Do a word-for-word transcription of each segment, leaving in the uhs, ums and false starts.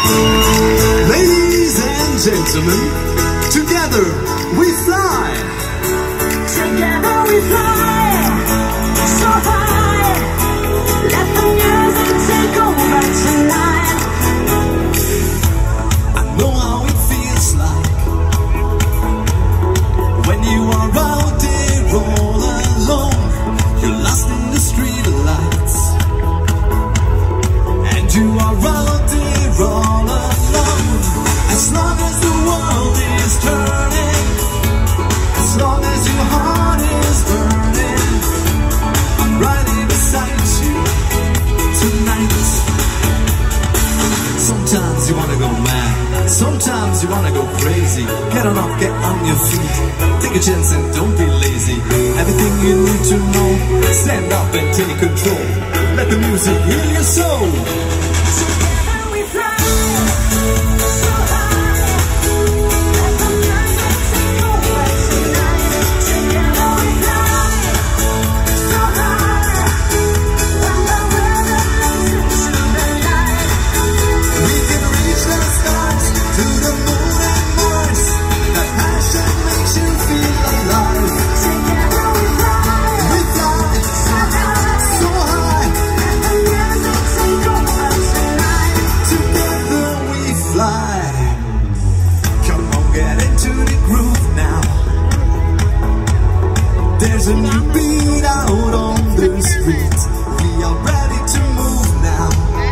Ladies and gentlemen, together we fly. Together we fly so high. Let the music take over tonight. I know how it feels like when you are out there all alone. You're lost in the street lights, and you are out there all alone. As long as the world is turning, as long as your heart is burning, I'm right here beside you tonight. Sometimes you wanna go mad, sometimes you wanna go crazy. Get on up, get on your feet, take a chance and don't be lazy. Everything you need to know, stand up and take control. Let the music heal your soul. Together we fly so high. Let the music take over tonight. Together we fly so high. When the weather listens to the night. We can reach the stars, to the moon and Mars. That passion makes you feel alive. Together we fly We fly so high. so high, Let the music take over tonight. together we fly. Come on, get into the groove now. There's a new beat out on the street. We are ready to move now.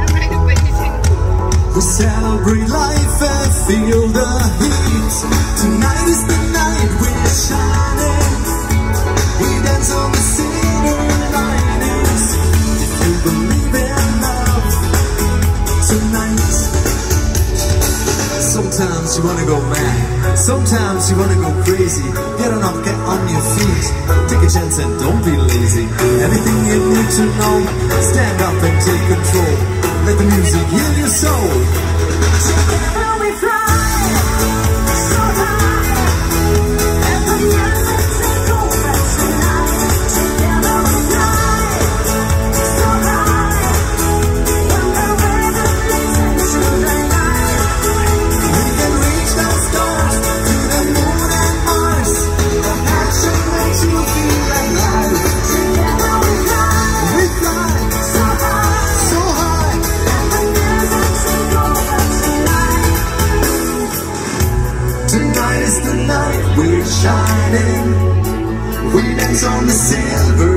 We celebrate life and feel the heat. Tonight is the night we're shining. We dance on the silver linings. If you believe in love tonight. Sometimes you wanna go mad, sometimes you wanna go crazy. Get on up, get on your feet, take a chance and don't be lazy. Everything you need to know, stand up and take control. Let the music heal your soul. Together we fly so high. Let the music take over tonight. Together we fly so high. When the weather listens to the night. We can reach the stars, to the moon and Mars. The passion makes you feel alive. Together we fly We fly so high. so high, Let the music take over tonight. tonight is the night we're shining. We dance on the silver